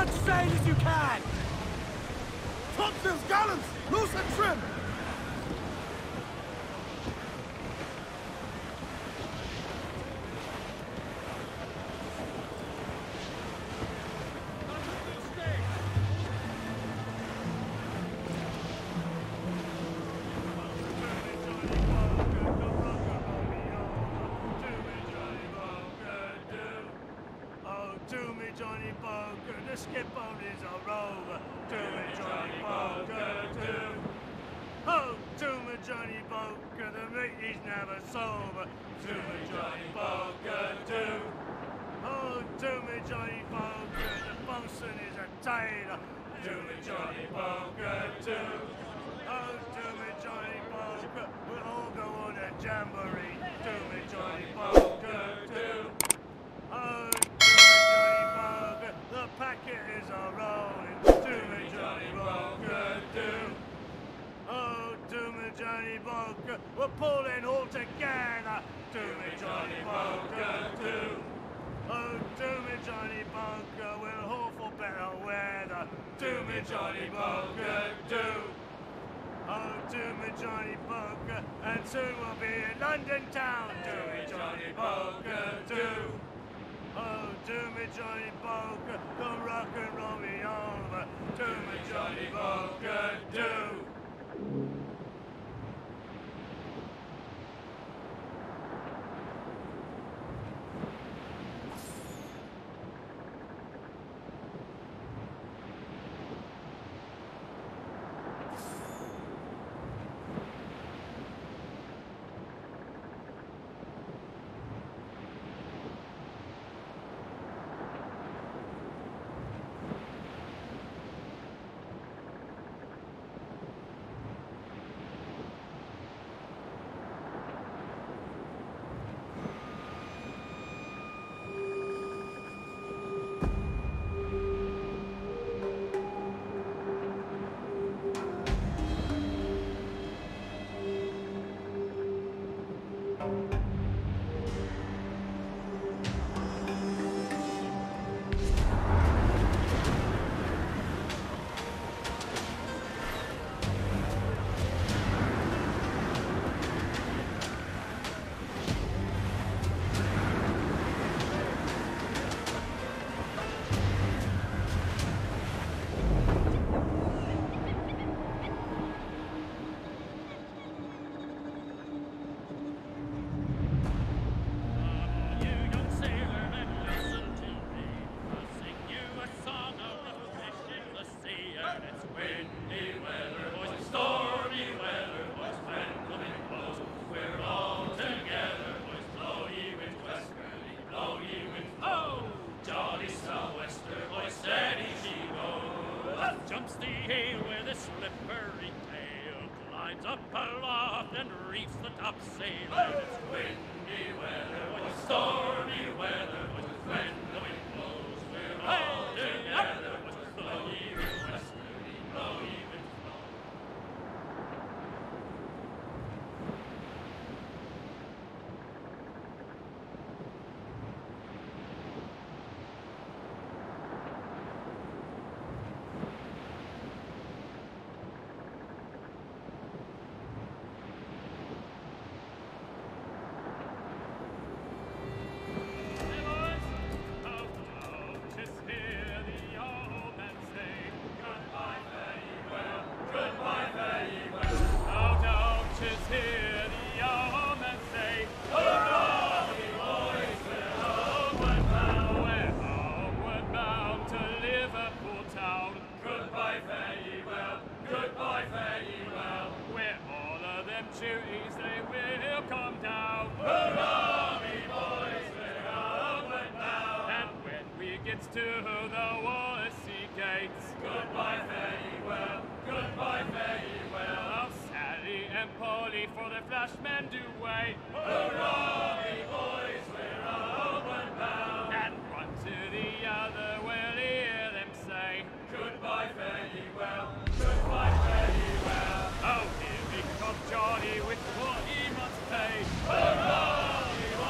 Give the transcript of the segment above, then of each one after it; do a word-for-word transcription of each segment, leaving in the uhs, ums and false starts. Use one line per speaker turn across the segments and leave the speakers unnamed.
much sail as you can! Topsails, gallants! Loose and trim!
We're pulling all together. Do me, Johnny Bunker, do. Oh, do me, Johnny Bunker, we'll haul for better weather. Do me, Johnny Bunker, do. Oh, do me, Johnny Bunker, and soon we'll be in London town. Do me, Johnny Bunker, do. Oh, do me, Johnny Bunker, come rock and roll me over. Do me, Johnny Bunker, do.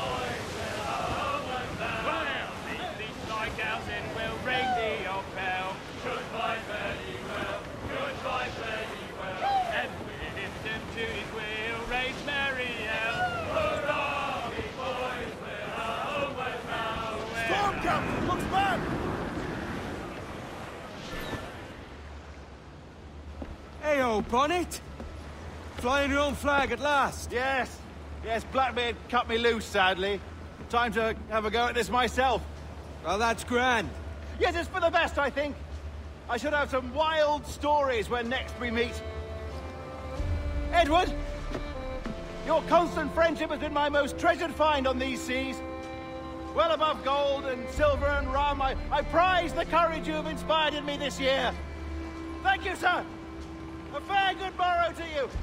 Ring the old bell.
Captain! Looks bad!
Hey-o, Bonnet! Flying your own flag at last.
Yes. Yes, Blackbeard cut me loose, sadly. Time to have a go at this myself.
Well, that's grand.
Yes, it's for the best, I think. I should have some wild stories when next we meet. Edward! Your constant friendship has been my most treasured find on these seas. Well above gold and silver and rum, I, I prize the courage you have inspired in me this year. Thank you, sir. A fair good morrow to you.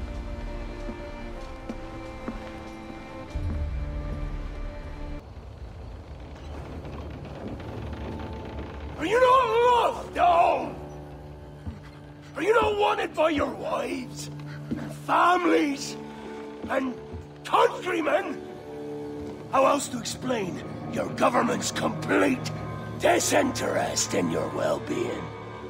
Are you not loved, Towne? Are you not wanted by your wives, and families, and countrymen? How else to explain your government's complete disinterest in your well-being?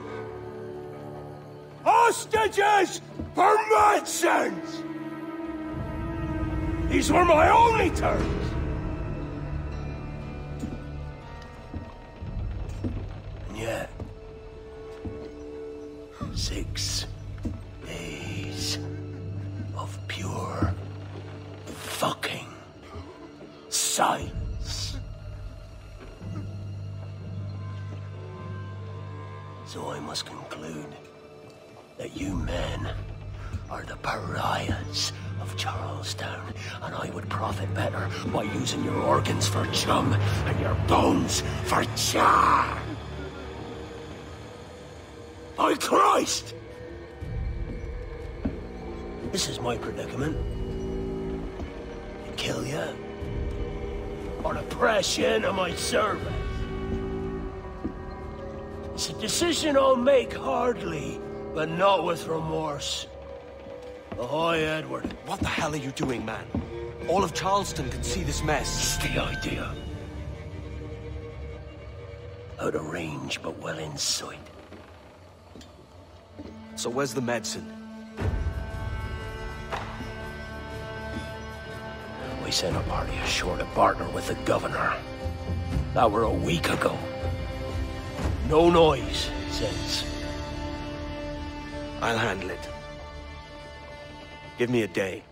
Hostages for medicines! These were my only terms. And yet, six days of pure fucking silence. So I must conclude that you men are the pariahs of Charlestown, and I would profit better by using your organs for chum and your bones for char. By Christ! This is my predicament. Kill you, or to press you into my service. It's a decision I'll make hardly, but not with remorse. Ahoy, Edward.
What the hell are you doing, man? All of Charleston can see this mess.
It's the idea. Out of range, but well in sight.
So where's the medicine?
We sent a party ashore to partner with the governor. That were a week ago. No noise since.
I'll handle it. Give me a day.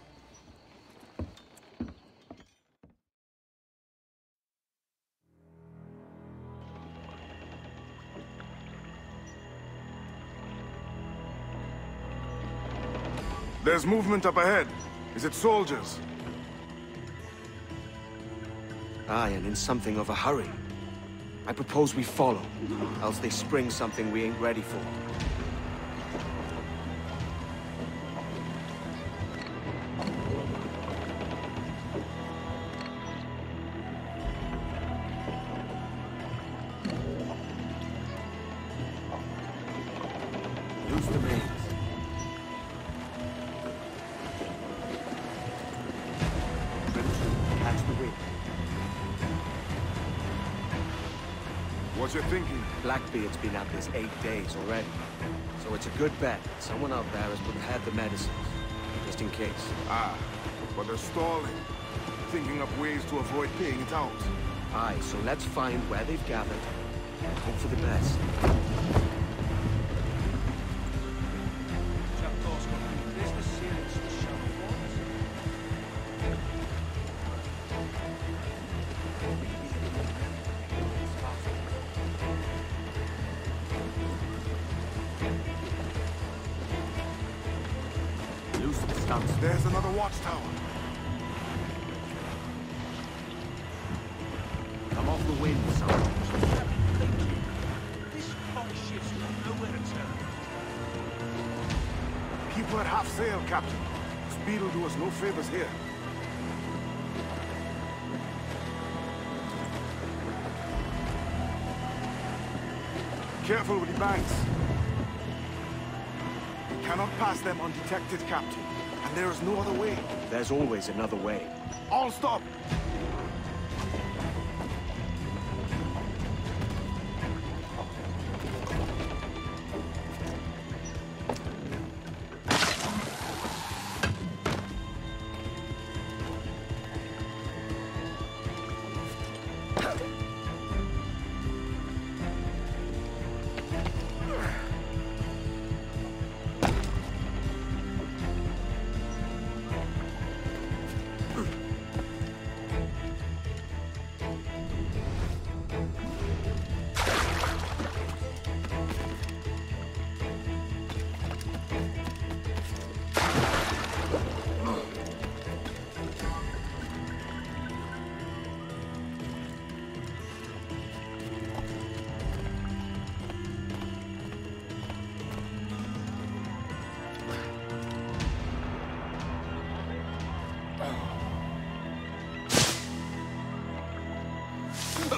There's movement up ahead. Is it soldiers?
Aye, and in something of a hurry. I propose we follow, else they spring something we ain't ready for. Use the mains. Catch the wind.
What you thinking?
Blackbeard's been at this eight days already. So it's a good bet. Someone out there has prepared the medicines. Just in case.
Ah, but they're stalling. Thinking up ways to avoid paying it out.
Aye, so let's find where they've gathered and hope for the best.
There's another watchtower.
Come off the wind, son.
This cock ship's got nowhere to turn.
People at half sail, Captain. Speed will do us no favors here. Careful with the banks. We cannot pass them undetected, Captain. And there is no other way.
There's always another way.
All stop!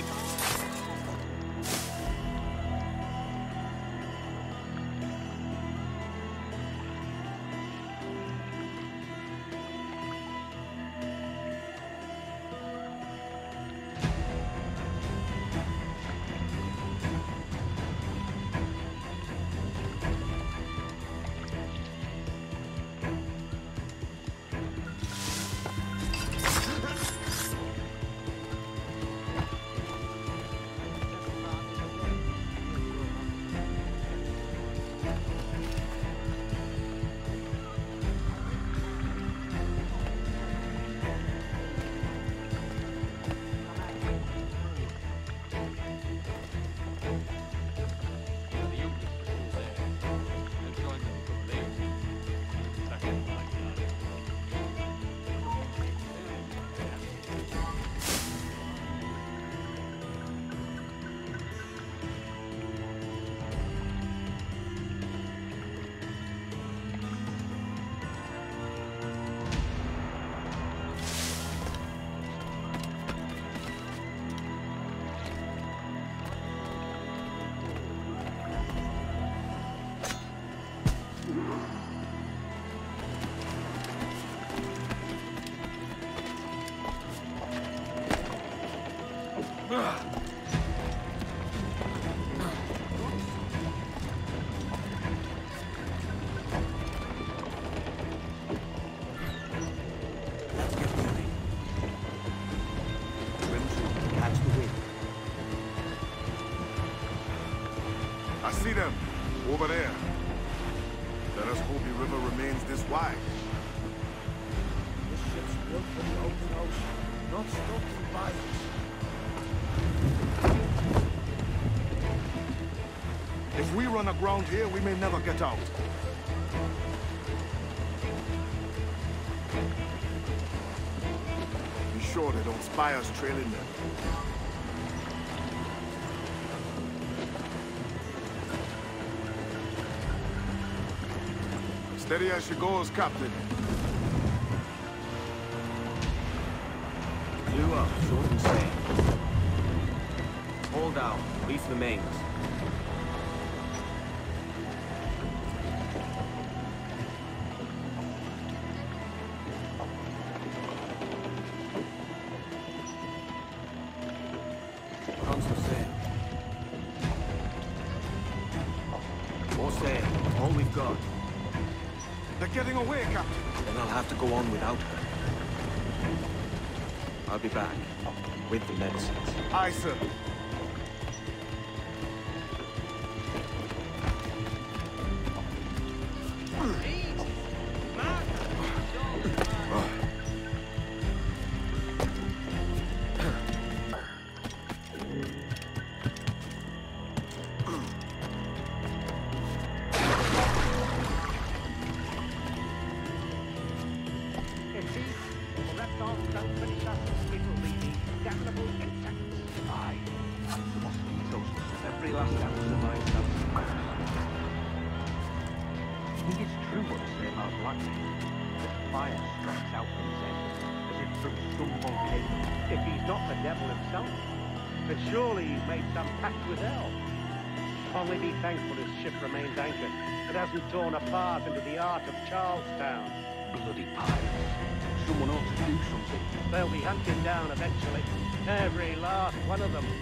See them over there. Let us hope the river remains this wide.
This ship's built for the open ocean, not stuck in bayous.
If we run aground here, we may never get out. Be sure they don't spy us trailing them. Steady as she goes, Captain.
Clew up, short and safe. Hold down, reef the mains. Constant sail. More sail, all we've got.
They're getting away, Captain.
Then I'll have to go on without her. I'll be back with the medicines.
Aye, sir.
Surely he's made some pact with hell. Only be thankful his ship remains anchored. It hasn't torn apart into the art of Charlestown.
Bloody pirates. Someone ought to do something.
They'll be hunted down eventually. Every last one of them.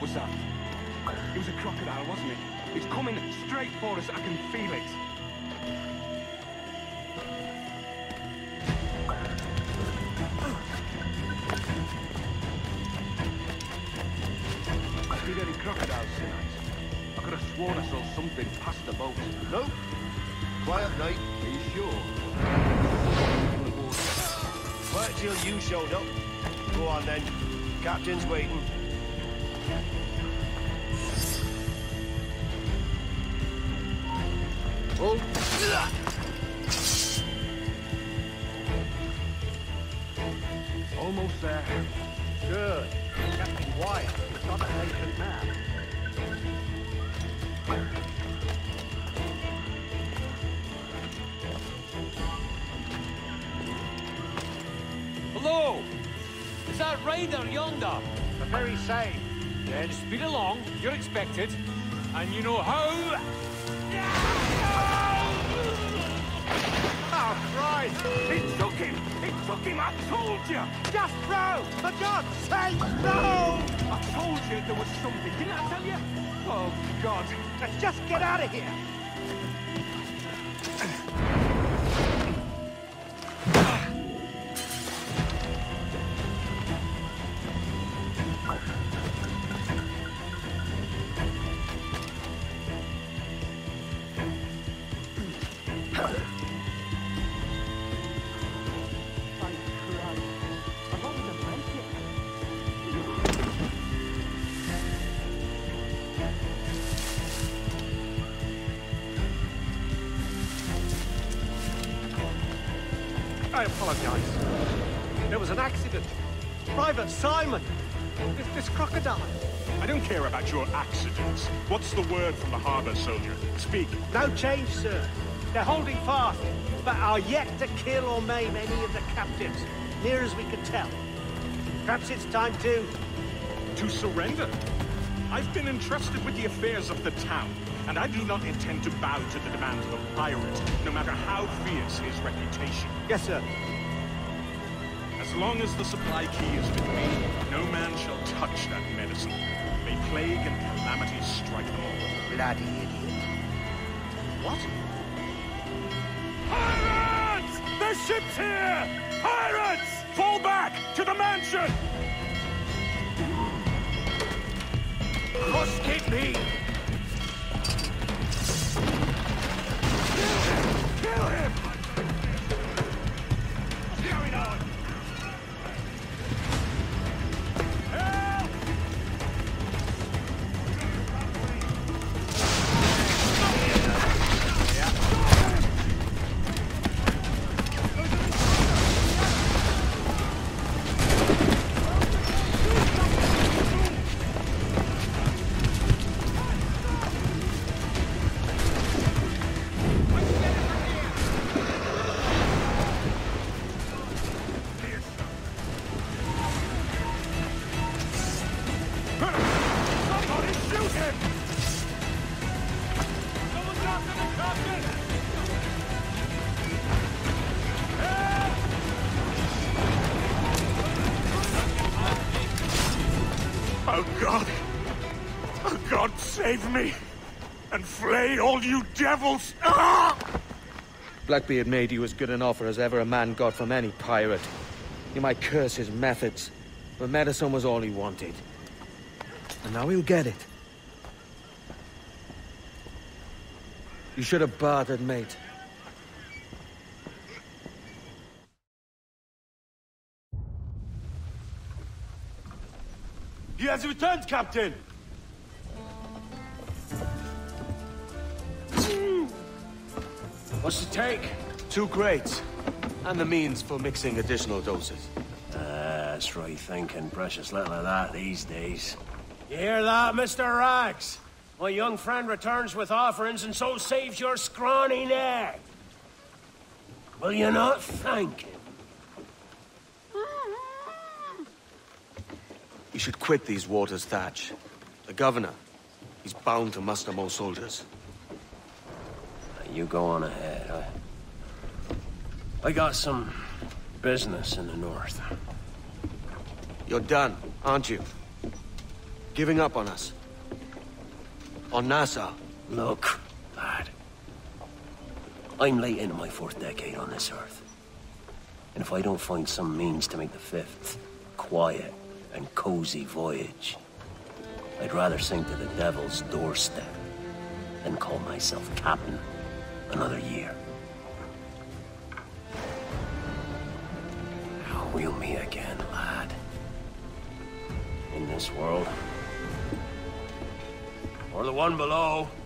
What was that? It was a crocodile, wasn't it? It's coming straight for us. I can feel it. Seen any crocodiles tonight? I could have sworn I saw something past the boat.
Nope. Quiet night.
Are you sure?
Wait till you showed up. Go on then. Captain's waiting. Oh.
Almost there.
Good. Captain Wyatt is not a patient man.
Hello! Is that Ryder yonder?
The very same.
Then speed along, you're expected. And you know how...
Oh, Christ!
He took him! He took him! I told you!
Just row! For God's sake, no!
I told you there was something, didn't I tell you? Oh, God.
Let's just get out of here!
I apologize. There was an accident. Private Simon! This, this crocodile.
I don't care about your accidents. What's the word from the harbor, soldier? Speak.
No change, sir. They're holding fast, but are yet to kill or maim any of the captives, near as we can tell. Perhaps it's time to...
To surrender? I've been entrusted with the affairs of the town, and I do not intend to bow to the demands of a pirate, no matter how fierce his reputation.
Yes, sir.
As long as the supply key is with me, no man shall touch that medicine. May plague and calamity strike them all.
Bloody idiot.
What?
Pirates! The ship's here! Pirates!
Fall back! To the mansion!
Must keep me!
Kill him! What's going on? Help!
Oh, God! Oh, God, save me! And flay all you devils! Ah!
Blackbeard made you as good an offer as ever a man got from any pirate. You might curse his methods, but medicine was all he wanted. And now he'll get it. You should have bartered, mate.
He has returned, Captain! What's the take?
Two crates, and the means for mixing additional doses.
Uh, that's right thinking. Precious little of that these days. You hear that, Mister Rags? My young friend returns with offerings and so saves your scrawny neck. Will you not thank him?
You should quit these waters, Thatch. The governor, he's bound to muster more soldiers.
You go on ahead. I, I got some business in the north.
You're done, aren't you? Giving up on us. On Nassau.
Look, lad. I'm late into my fourth decade on this earth. And if I don't find some means to make the fifth quiet and cozy voyage, I'd rather sink to the devil's doorstep than call myself captain another year. We'll meet again, lad. In this world. Or the one below.